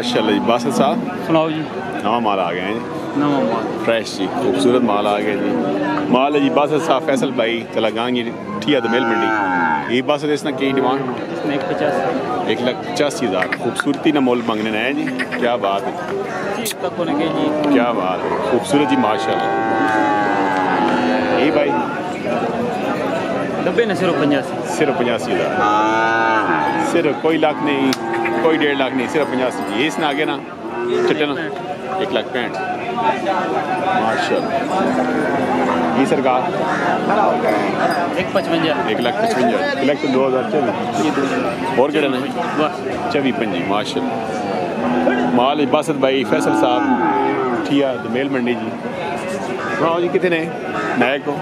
माशाल्लाह जी। बासित साहब सुनाओ जी। नवा माल आ गए हैं जी, नवा माल फ्रेश जी, खूबसूरत माल आ गया जी। माल है जी बासित साहब फैसल भाई चलागांगी ठीक है दोमेल मंडी। ये बासित इसना की डिमांड 1,85,000। खूबसूरती ना मोल मांगने ना है जी। क्या बात है, क्या बात है, खूबसूरत जी माशाल्लाह। ये भाई डब्बे ने सिर्फ 85,000। सिर्फ कोई लाख नहीं, कोई 1.5 लाख नहीं, सिर्फ 85 जी। इसने आगे ना चिट्टे ना 1,65,000 माशाल्लाह। ये सरकार 1,55,000 कलेक्ट 2024 और केड़ा नहीं 24-25 माशाल्लाह। माल बासित भाई फैसल साहब ठिया दोमेल मंडी जी। सुनाओ जी कितने नए को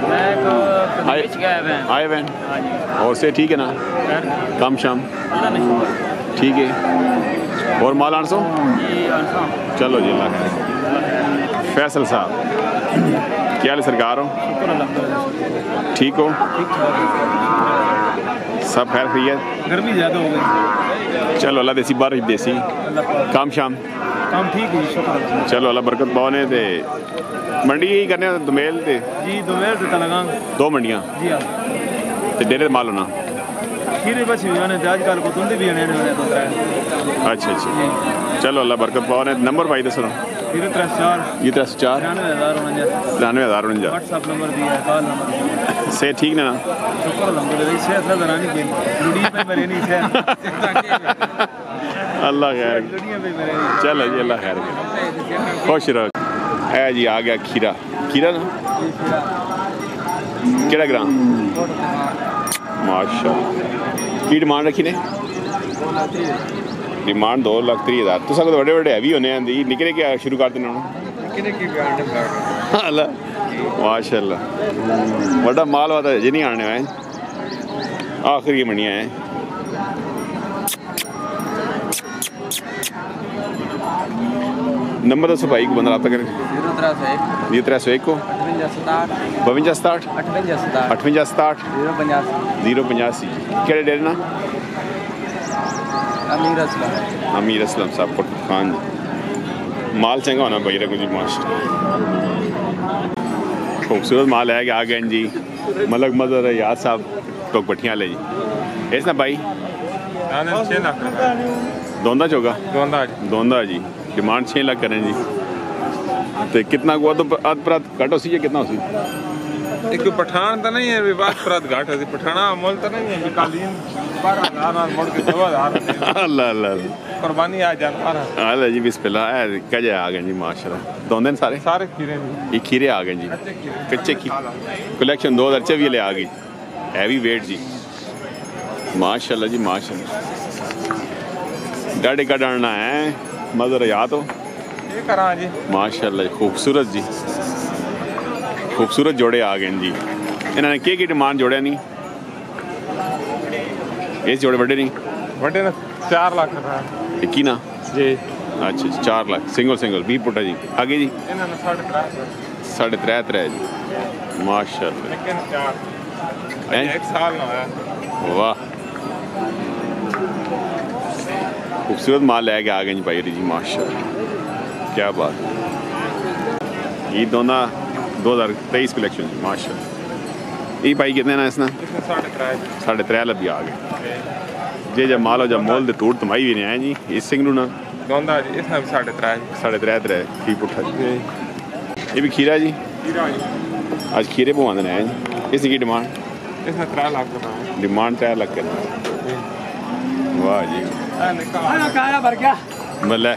आए वैन और से ठीक है ना, कम शाम ठीक है। और माल 800 चलो जी अल्लाह खैर। फैसल साहब क्या हाल सरकार हो, ठीक हो, सब खैर खैरियत। गर्मी ज़्यादा हो गई, चलो अल्लाह देसी बारिश देसी काम शाम काम ठीक है शुक्र। चलो अल्लाह बरकत पाने ते मंडी यही करने दोमेल ते जी दोमेल ते तलगांग 2 मंडियां जी हाँ ते डेरे माल होना खीरे बस भी आने आजकल को तुंदे भी आने तो अच्छा अच्छा। चलो अल्लाह बरकत पाने। नंबर भाई दसो 034 93,049 व्हाट्सएप नंबर दिया है, कॉल नंबर से ठीक ना शुक्र अल्हम्दुलिल्लाह से अल्लाह दरानी के दुनिया पे मेरे नहीं से अल्लाह खैर। चलो जी अल्लाह खैर खुश रहो। है जी आ गया खीरा, खीरा ना केड़ा ग्राम माशाल्लाह। की डिमांड रखी ने डिमांड 2,30,000। तुस अगर बड़े बड़े हैवी होने आंदी निकले क्या शुरू कर देना माशाल्लाह। बड़ा माल वादा जे नहीं आने हैं आखिरी मनिया है। नंबर दसो भाई को बंदा रब्ता करें 0301 को 52 68 085 केड़े डेरे ना अमीर असलम साहब को खान जी। माल चंगा होना भाई रखो जी माशाल्लाह। खूबसूरत माल है कि आ गए जी। मलक मजर याद साहब टोक पट्टियाँ ले जी। इस ना भाई 6 लाख दोंदा चोगा दोंदा जी। डिमांड 6 लाख करें जी। तो कितना हुआ तो अध प्रात घट हो सी है कितना हो सी एक पठान तो नहीं है विवाद प्रात घाट है पठाना अमल तो नहीं है कालीन 12,000 मोड़ के 14,000 अल्लाह अल्लाह कुर्बानी आ जानवर अल्लाह जी बिस्मिल्लाह कजे आ गए जी माशाल्लाह। दोंदे सारे खीरे ये खीरे आ गए जी कच्चे की कलेक्शन 2024 ले आ गई हैवी वेट जी माशाल्लाह जी माशाल्लाह। डाढ़े का डालना है मजर याद हो जी माशाल्लाह खूबसूरत जी खूबसूरत जोड़े आ गए जी। इन्होंने की डिमांड जोड़े नहीं इस जोड़े बड़े नहीं बड़े ना 4 लाख एक ही ना जी। अच्छा 4 लाख सिंगल 20 फुटा जी। आगे जी 3.5 जी माशाल्लाह। एक साल ना है वाह खूबसूरत माल लेके आ गए जी भाई जी माशाल्लाह। क्या बात ये दोनों 2023 कलेक्शन जी माशाल्लाह। ये भाई कितने ना इसना 3.5 लाख भी आ गए जे जब माल हो जब मोल दे तोड़ तमाई भी नहीं आए जी। इस सिंगलू ना दोंदा जी इसना भी 3.5 ठीक उठा जी। ये भी खीरा जी आज खीरे पवाने हैं जी। इसकी डिमांड इसमें 3 लाख डिमांड 3 लाख करना। वाह जी बल्ले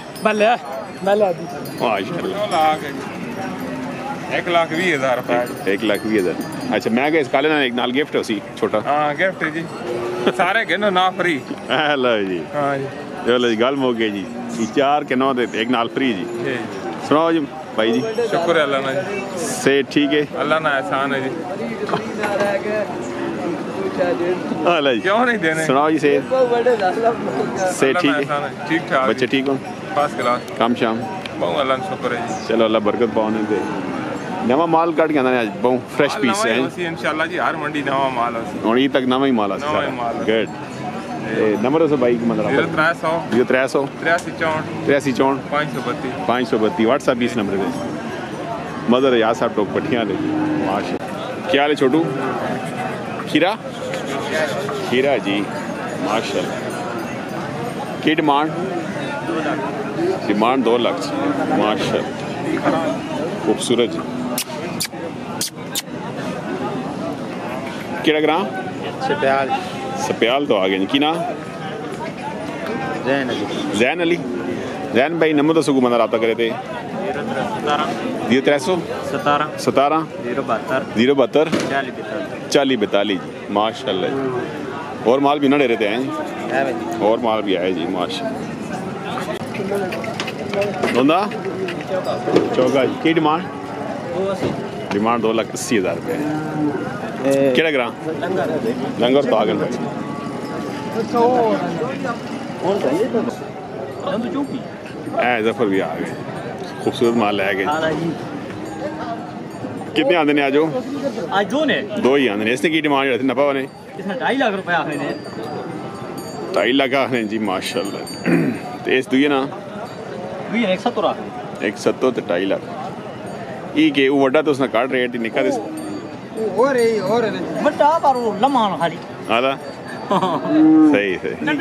माशाल्लाह 1,20,000 रुपए 1,20,000। अच्छा मैं इस काले ना एक नाल गिफ्ट है उसी छोटा हाँ गिफ्ट है जी सारे गिनो ना फ्री हेलो जी हाँ जी चलो जी गल मुक गई जी। ये 4 के 9 दे एक नाल फ्री जी। सुनाओ जी भाई जी शुक्र है अल्लाह ना जी से ठीक है अल्लाह ना एहसान है जी हेलो जी क्यों नहीं देने सुनाओ जी से ठीक है ठीक ठाक बच्चे ठीक हो फर्स्ट क्लास काम शाम बहुत अल्लाह का शुक्र है जी। चलो अल्लाह बरकत पाने दे। नवा माल कट के आंदा आज बहुत फ्रेश पीस है इंशाल्लाह जी हर मंडी नवा माल है और ये तक नवा ही माल है नवा ही माल गुड। नंबर दसो भाई मतलब 0300 0300 83 64 532 532 व्हाट्सएप 20 नंबर पे मदर यार साहब टोक पट्टियाँ ले माशा। क्या हाल है छोटू? खीरा खीरा जी माशाल्लाह। की डिमांड 2 लाख माशाल्लाह खूबसूरत जी। केड़ा ग्राम? सप्याल तो आ गए की ना जैन अली। जैन भाई नंबर दसो को बंदा रब्ता करे थे 0300 17 072 40 42 जी माशाल्लाह जी। और माल भी ना दे रहे थे हैं और माल भी आए जी माशाल्लाह। दोंदा चौका जी की डिमांड 2,80,000 रुपये। केड़ा ग्राम? लंगर तो आ गए भाई। जफर भी आ गए खूबसूरत माल ले गए। कितने आंदे ने आज ने 2 ही आंदे ने। इसने की डिमांड नफा बने 2.5 लाख रुपया आखने ने 2.5 लाख आखने जी माशाल्लाह। तो इस दुए ना 170 तो 2.5 लाख ई के वो वड्डा तो उसने काट रेट निका दे और बड़ा पारो लमान खाली आला सही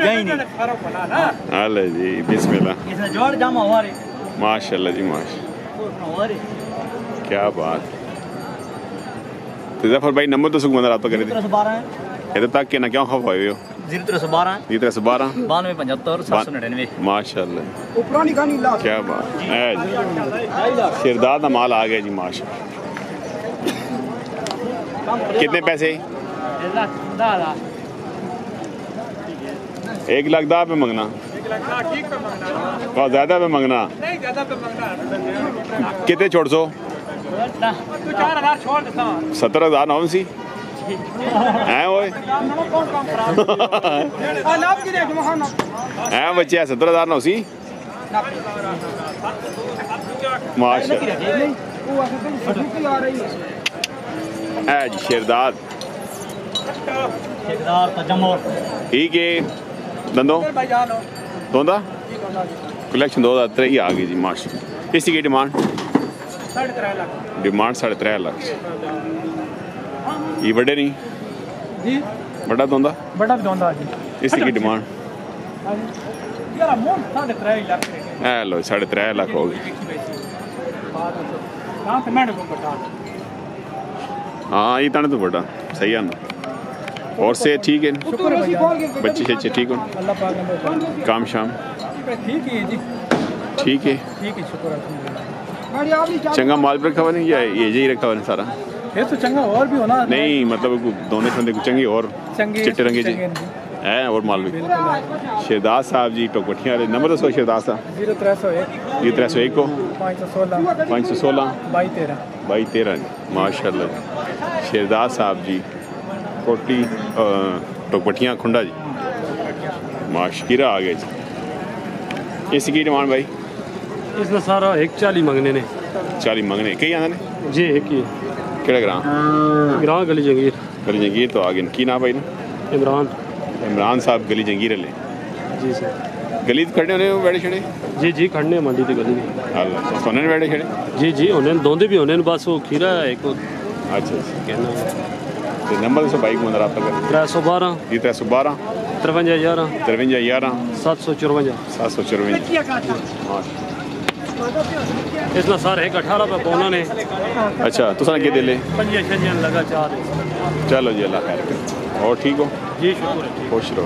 हाले जी बिस्मिल्लाह। इसने जोड़ जामा हुआ रे माशाल्लाह जी माशाल्लाह क्या बात। तो जफर भाई नंबर तो सुख मंदर आप करे थे 0312 है इधर तक के ना क्यों खफ आए हो 0312 92 75 799 माशाल्लाह पुरानी कहानी क्या बात है जी। सिरदार का माल आ गया जी माशाल्लाह। कितने पैसे 1 लाख 10 पे मंगना बहुत ज्यादा पे मंगना कितने छोड़ सो 17,000 नौ सी हैं वो हैं बच्चे 17,000 नौ सी माशाल्लाह जी। शेरदाद ठीक है दंदो दोंदा कलेक्शन 2003 आ गई जी माशाल्लाह। इसकी की डिमांड 3.5 लाख। ये बड़े नहीं जी बड़ा दोंदा जी। इसकी की डिमांड लो 3.5 लाख हो गई। हाँ ये ताने तो बड़ा सही है ना। और से ठीक है बच्चे शच्चे ठीक हो काम शाम ठीक है चंगा माल भी रखा हुआ नहीं या ये ही रखा हुआ नहीं सारा ये तो चंगा और भी होना नहीं मतलब दोनों बंदे को चंगी और चिट्टे रंगे जी है और माल भी। शेरदास साहब जी टोकटियाँ वाले नंबर दसो शेरदास साहब 0301 को 516 2213 माशाल्लाह। शेरदास साहब जी कोटी टोकपटियाँ खुंडा जी माशकीरा आ गए जी। इसकी डिमांड भाई इसमें सारा 140 मंगने ने 40 मंगने कई आंदे ने जी एक ही केड़ा ग्राम गली जंगीर तो आ गए की ना भाई ना इमरान साहब गली जंगीर ले जी सर गली खड़े होने वेड़े छड़े जी खड़ने मंडी की गली अल्लाह सोने वेड़े छड़े जी होने दोंदे भी होने बस वो खीरा एक अच्छा कहना तो नंबर से बाइक मंदर आप तक 312 5311 754 इसमें सारे 18 पे पौना ने अच्छा तो सारा के दिले 5-6 लगा 4 चलो जी अल्लाह खैर करे और ठीक हो जी शुक्र खुश रहो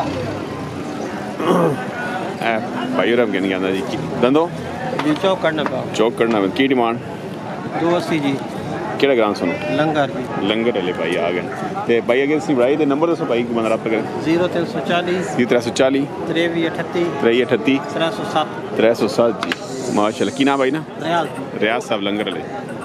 भाई रब कहने आना जी दंदो जी चौक करना की डिमांड 280 जी केड़ा ग्राम सुनो लंगर वाले भाई आ गए ते भाई अगर सी भाई दे नंबर दसो भाई को बंदा रब्ता करे 0340 2338 307 जी माशाल्लाह की ना भाई ना रियाज साहब लंगर वाले